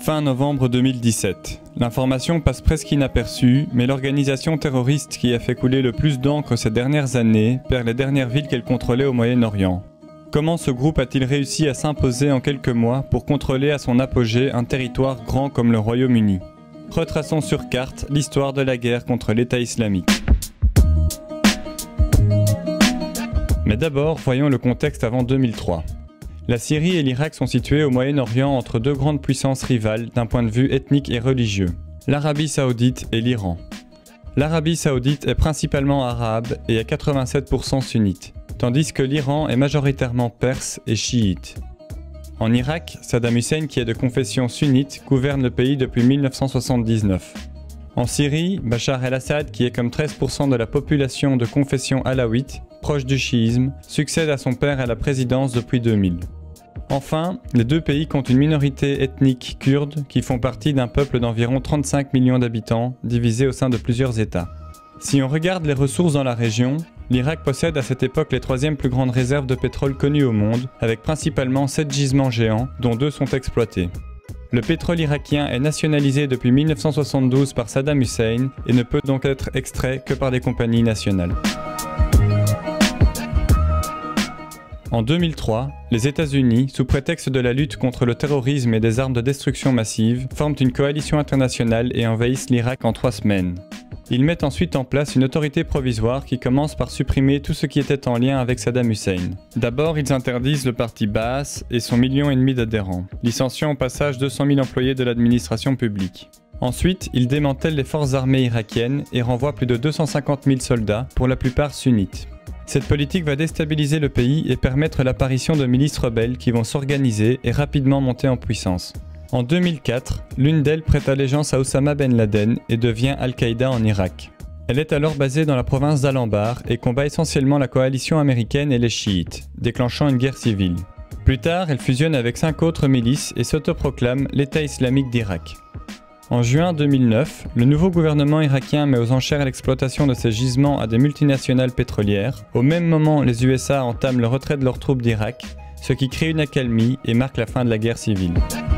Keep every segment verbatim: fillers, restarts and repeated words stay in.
Fin novembre deux mille dix-sept. L'information passe presque inaperçue, mais l'organisation terroriste qui a fait couler le plus d'encre ces dernières années perd les dernières villes qu'elle contrôlait au Moyen-Orient. Comment ce groupe a-t-il réussi à s'imposer en quelques mois pour contrôler à son apogée un territoire grand comme le Royaume-Uni? Retraçons sur carte l'histoire de la guerre contre l'État islamique. Mais d'abord, voyons le contexte avant deux mille trois. La Syrie et l'Irak sont situés au Moyen-Orient entre deux grandes puissances rivales d'un point de vue ethnique et religieux, l'Arabie Saoudite et l'Iran. L'Arabie Saoudite est principalement arabe et à quatre-vingt-sept pour cent sunnite, tandis que l'Iran est majoritairement perse et chiite. En Irak, Saddam Hussein, qui est de confession sunnite, gouverne le pays depuis mille neuf cent soixante-dix-neuf. En Syrie, Bachar el-Assad, qui est comme treize pour cent de la population de confession alawite, proche du chiisme, succède à son père à la présidence depuis deux mille. Enfin, les deux pays comptent une minorité ethnique kurde qui font partie d'un peuple d'environ trente-cinq millions d'habitants, divisé au sein de plusieurs États. Si on regarde les ressources dans la région, l'Irak possède à cette époque les troisièmes plus grandes réserves de pétrole connues au monde, avec principalement sept gisements géants, dont deux sont exploités. Le pétrole irakien est nationalisé depuis mille neuf cent soixante-douze par Saddam Hussein et ne peut donc être extrait que par des compagnies nationales. En deux mille trois, les États-Unis, sous prétexte de la lutte contre le terrorisme et des armes de destruction massive, forment une coalition internationale et envahissent l'Irak en trois semaines. Ils mettent ensuite en place une autorité provisoire qui commence par supprimer tout ce qui était en lien avec Saddam Hussein. D'abord, ils interdisent le parti Baas et son million et demi d'adhérents, licenciant au passage deux cent mille employés de l'administration publique. Ensuite, ils démantèlent les forces armées irakiennes et renvoient plus de deux cent cinquante mille soldats, pour la plupart sunnites. Cette politique va déstabiliser le pays et permettre l'apparition de milices rebelles qui vont s'organiser et rapidement monter en puissance. En deux mille quatre, l'une d'elles prête allégeance à Oussama Ben Laden et devient Al-Qaïda en Irak. Elle est alors basée dans la province d'Al-Anbar et combat essentiellement la coalition américaine et les chiites, déclenchant une guerre civile. Plus tard, elle fusionne avec cinq autres milices et s'autoproclame l'État islamique d'Irak. En juin deux mille neuf, le nouveau gouvernement irakien met aux enchères l'exploitation de ces gisements à des multinationales pétrolières. Au même moment, les U S A entament le retrait de leurs troupes d'Irak, ce qui crée une accalmie et marque la fin de la guerre civile.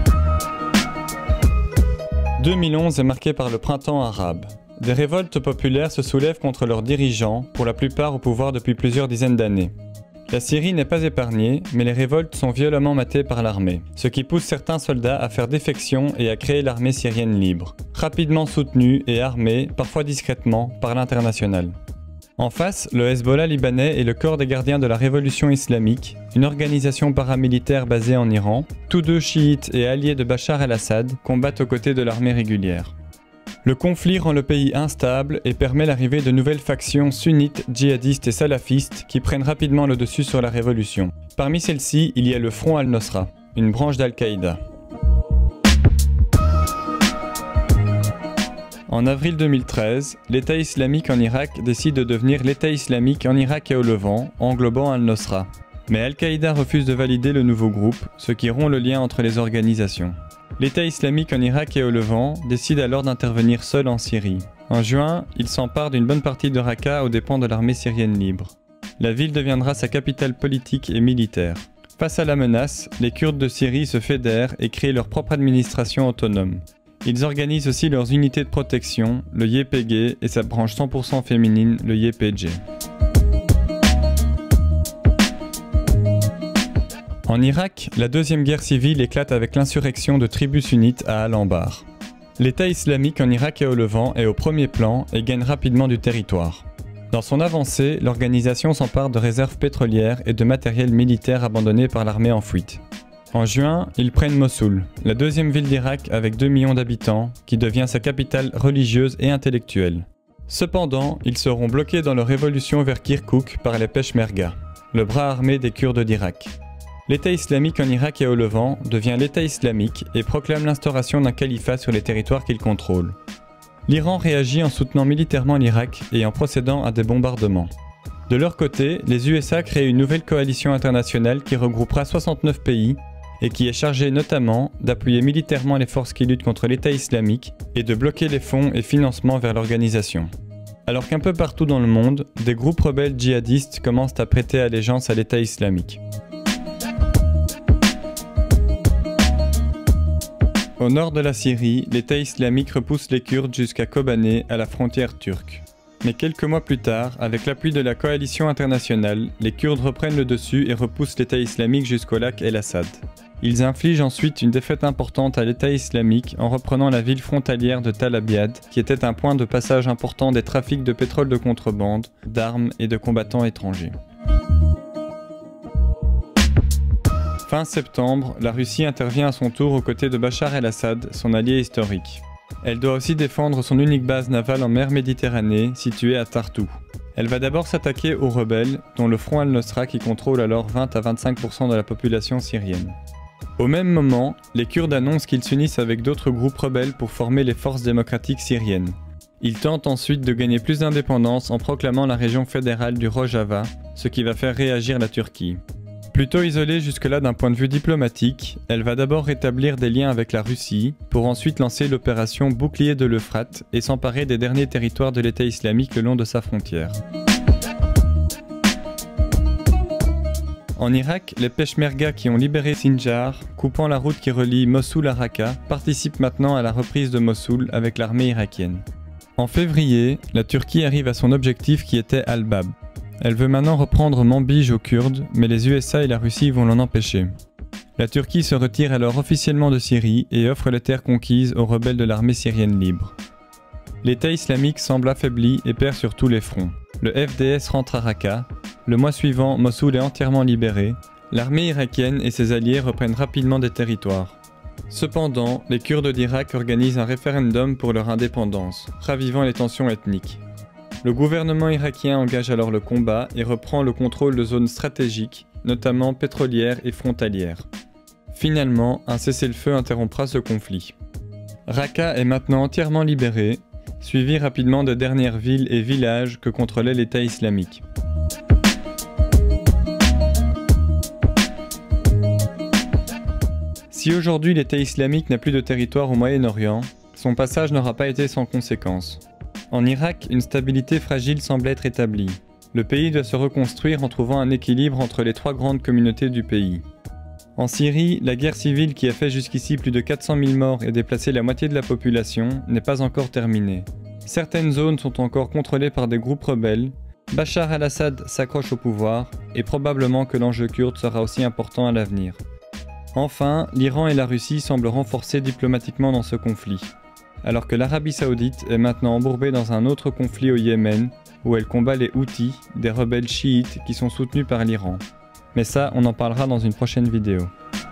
deux mille onze est marqué par le printemps arabe. Des révoltes populaires se soulèvent contre leurs dirigeants, pour la plupart au pouvoir depuis plusieurs dizaines d'années. La Syrie n'est pas épargnée, mais les révoltes sont violemment matées par l'armée, ce qui pousse certains soldats à faire défection et à créer l'armée syrienne libre, rapidement soutenue et armée, parfois discrètement, par l'international. En face, le Hezbollah libanais est le corps des gardiens de la révolution islamique, une organisation paramilitaire basée en Iran. Tous deux chiites et alliés de Bachar el-Assad combattent aux côtés de l'armée régulière. Le conflit rend le pays instable et permet l'arrivée de nouvelles factions sunnites, djihadistes et salafistes qui prennent rapidement le dessus sur la révolution. Parmi celles-ci, il y a le Front al-Nosra, une branche d'Al-Qaïda. En avril deux mille treize, l'État islamique en Irak décide de devenir l'État islamique en Irak et au Levant, englobant al-Nosra. Mais Al-Qaïda refuse de valider le nouveau groupe, ce qui rompt le lien entre les organisations. L'État islamique en Irak et au Levant décide alors d'intervenir seul en Syrie. En juin, il s'empare d'une bonne partie de Raqqa aux dépens de l'armée syrienne libre. La ville deviendra sa capitale politique et militaire. Face à la menace, les Kurdes de Syrie se fédèrent et créent leur propre administration autonome. Ils organisent aussi leurs unités de protection, le Y P G et sa branche cent pour cent féminine, le Y P G. En Irak, la deuxième guerre civile éclate avec l'insurrection de tribus sunnites à Al-Anbar. L'État islamique en Irak et au Levant est au premier plan et gagne rapidement du territoire. Dans son avancée, l'organisation s'empare de réserves pétrolières et de matériel militaire abandonné par l'armée en fuite. En juin, ils prennent Mossoul, la deuxième ville d'Irak avec deux millions d'habitants, qui devient sa capitale religieuse et intellectuelle. Cependant, ils seront bloqués dans leur révolution vers Kirkouk par les Peshmerga, le bras armé des Kurdes d'Irak. L'État islamique en Irak et au Levant devient l'État islamique et proclame l'instauration d'un califat sur les territoires qu'il contrôle. L'Iran réagit en soutenant militairement l'Irak et en procédant à des bombardements. De leur côté, les U S A créent une nouvelle coalition internationale qui regroupera soixante-neuf pays et qui est chargée notamment d'appuyer militairement les forces qui luttent contre l'État islamique et de bloquer les fonds et financements vers l'organisation. Alors qu'un peu partout dans le monde, des groupes rebelles djihadistes commencent à prêter allégeance à l'État islamique. Au nord de la Syrie, l'État islamique repousse les Kurdes jusqu'à Kobané, à la frontière turque. Mais quelques mois plus tard, avec l'appui de la coalition internationale, les Kurdes reprennent le dessus et repoussent l'État islamique jusqu'au lac El Assad. Ils infligent ensuite une défaite importante à l'État islamique en reprenant la ville frontalière de Tal Abyad, qui était un point de passage important des trafics de pétrole de contrebande, d'armes et de combattants étrangers. Fin septembre, la Russie intervient à son tour aux côtés de Bachar el-Assad, son allié historique. Elle doit aussi défendre son unique base navale en mer Méditerranée, située à Tartou. Elle va d'abord s'attaquer aux rebelles, dont le Front al-Nosra qui contrôle alors vingt à vingt-cinq pour cent de la population syrienne. Au même moment, les Kurdes annoncent qu'ils s'unissent avec d'autres groupes rebelles pour former les forces démocratiques syriennes. Ils tentent ensuite de gagner plus d'indépendance en proclamant la région fédérale du Rojava, ce qui va faire réagir la Turquie. Plutôt isolée jusque-là d'un point de vue diplomatique, elle va d'abord rétablir des liens avec la Russie, pour ensuite lancer l'opération Bouclier de l'Euphrate et s'emparer des derniers territoires de l'État islamique le long de sa frontière. En Irak, les Peshmerga qui ont libéré Sinjar, coupant la route qui relie Mossoul à Raqqa, participent maintenant à la reprise de Mossoul avec l'armée irakienne. En février, la Turquie arrive à son objectif qui était Al-Bab. Elle veut maintenant reprendre Manbij aux Kurdes, mais les U S A et la Russie vont l'en empêcher. La Turquie se retire alors officiellement de Syrie et offre les terres conquises aux rebelles de l'armée syrienne libre. L'État islamique semble affaibli et perd sur tous les fronts. Le F D S rentre à Raqqa. Le mois suivant, Mossoul est entièrement libéré. L'armée irakienne et ses alliés reprennent rapidement des territoires. Cependant, les Kurdes d'Irak organisent un référendum pour leur indépendance, ravivant les tensions ethniques. Le gouvernement irakien engage alors le combat et reprend le contrôle de zones stratégiques, notamment pétrolières et frontalières. Finalement, un cessez-le-feu interrompra ce conflit. Raqqa est maintenant entièrement libérée, suivi rapidement des dernières villes et villages que contrôlait l'État islamique. Si aujourd'hui l'État islamique n'a plus de territoire au Moyen-Orient, son passage n'aura pas été sans conséquences. En Irak, une stabilité fragile semble être établie. Le pays doit se reconstruire en trouvant un équilibre entre les trois grandes communautés du pays. En Syrie, la guerre civile qui a fait jusqu'ici plus de quatre cent mille morts et déplacé la moitié de la population n'est pas encore terminée. Certaines zones sont encore contrôlées par des groupes rebelles. Bachar el-Assad s'accroche au pouvoir et probablement que l'enjeu kurde sera aussi important à l'avenir. Enfin, l'Iran et la Russie semblent renforcés diplomatiquement dans ce conflit, alors que l'Arabie Saoudite est maintenant embourbée dans un autre conflit au Yémen, où elle combat les Houthis, des rebelles chiites qui sont soutenus par l'Iran. Mais ça, on en parlera dans une prochaine vidéo.